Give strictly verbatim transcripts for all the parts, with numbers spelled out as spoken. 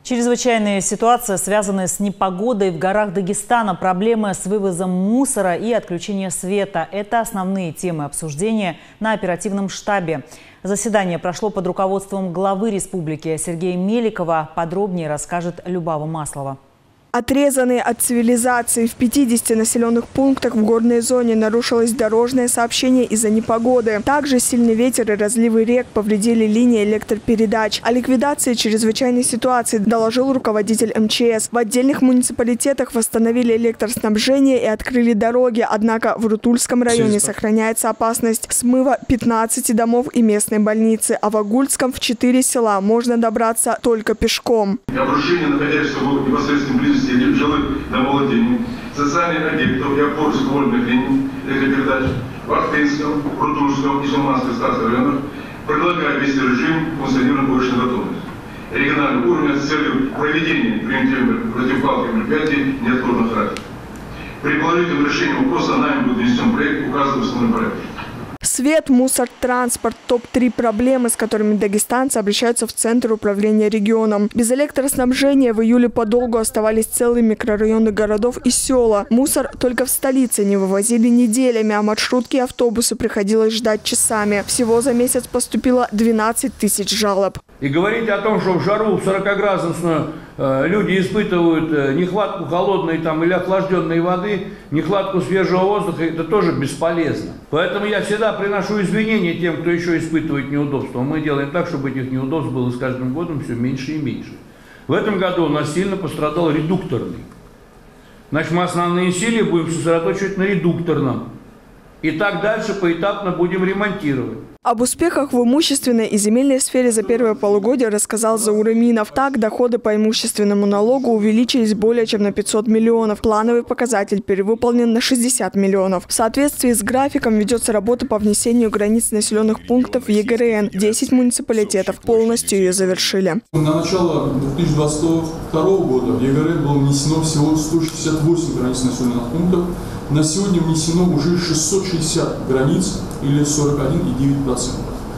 Чрезвычайные ситуации, связанные с непогодой в горах Дагестана, проблемы с вывозом мусора и отключение света – это основные темы обсуждения на оперативном штабе. Заседание прошло под руководством главы республики Сергея Меликова. Подробнее расскажет Любава Маслова. Отрезанные от цивилизации в пятидесяти населенных пунктах в горной зоне нарушилось дорожное сообщение из-за непогоды. Также сильный ветер и разливы рек повредили линии электропередач. О ликвидации чрезвычайной ситуации доложил руководитель эм че эс. В отдельных муниципалитетах восстановили электроснабжение и открыли дороги. Однако в Рутульском районе сохраняется опасность смыва пятнадцати домов и местной больницы. А в Агульском в четыре села можно добраться только пешком. Обрушение, находящееся в непосредственной близости жилых домовладений, социальных объектов и опор школьных линий электропередач в Ахтынском, Рутульском и Шаманском старых районах предлагает ввести режим функционирования повышенной готовности регионального уровня с целью проведения превентивных противопаводковых мероприятий неотложного характера. При положительном решении вопроса нами будет внесен проект указа в основном порядке. Свет, мусор, транспорт – топ три проблемы, с которыми дагестанцы обращаются в Центр управления регионом. Без электроснабжения в июле подолгу оставались целые микрорайоны городов и села. Мусор только в столице не вывозили неделями, а маршрутки и автобусы приходилось ждать часами. Всего за месяц поступило двенадцать тысяч жалоб. И говорить о том, что в жару сорокаградусную э, люди испытывают э, нехватку холодной там, или охлажденной воды, нехватку свежего воздуха, это тоже бесполезно. Поэтому я всегда приношу извинения тем, кто еще испытывает неудобства. Мы делаем так, чтобы этих неудобств было с каждым годом все меньше и меньше. В этом году у нас сильно пострадал редукторный. Значит, мы основные силы будем сосредоточивать на редукторном. И так дальше поэтапно будем ремонтировать. Об успехах в имущественной и земельной сфере за первое полугодие рассказал Заур Эминов. Так, доходы по имущественному налогу увеличились более чем на пятьсот миллионов. Плановый показатель перевыполнен на шестьдесят миллионов. В соответствии с графиком ведется работа по внесению границ населенных пунктов в е гэ эр эн. десять муниципалитетов полностью ее завершили. На начало две тысячи двадцать второго года в е гэ эр эн было внесено всего сто шестьдесят восемь границ населенных пунктов. На сегодня внесено уже шестьсот шестьдесят границ, или сорок один и девять десятых процента.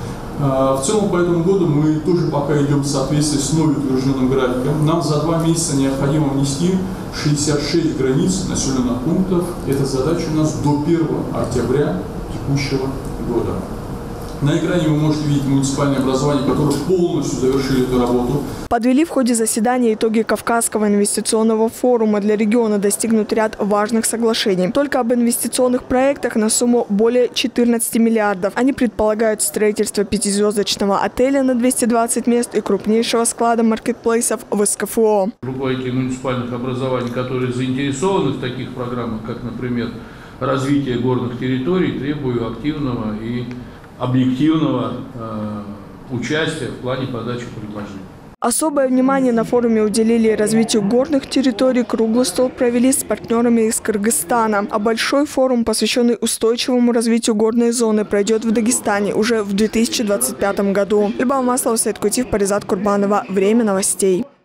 В целом по этому году мы тоже пока идем в соответствии с новым утвержденным графиком. Нам за два месяца необходимо внести шестьдесят шесть границ населенных пунктов. Эта задача у нас до первого октября текущего года. На экране вы можете видеть муниципальные образования, которые полностью завершили эту работу. Подвели в ходе заседания итоги Кавказского инвестиционного форума. Для региона достигнут ряд важных соглашений. Только об инвестиционных проектах на сумму более четырнадцати миллиардов. Они предполагают строительство пятизвездочного отеля на двести двадцать мест и крупнейшего склада маркетплейсов в эс ка эф о. Руководители муниципальных образований, которые заинтересованы в таких программах, как, например, развитие горных территорий, требую активного и объективного э, участия в плане подачи предложений. Особое внимание на форуме уделили развитию горных территорий. Круглый стол провели с партнерами из Кыргызстана. А большой форум, посвященный устойчивому развитию горной зоны, пройдет в Дагестане уже в две тысячи двадцать пятом году. Любава Маслова, Саид Кутиев, Паризат Курбанова. Время новостей.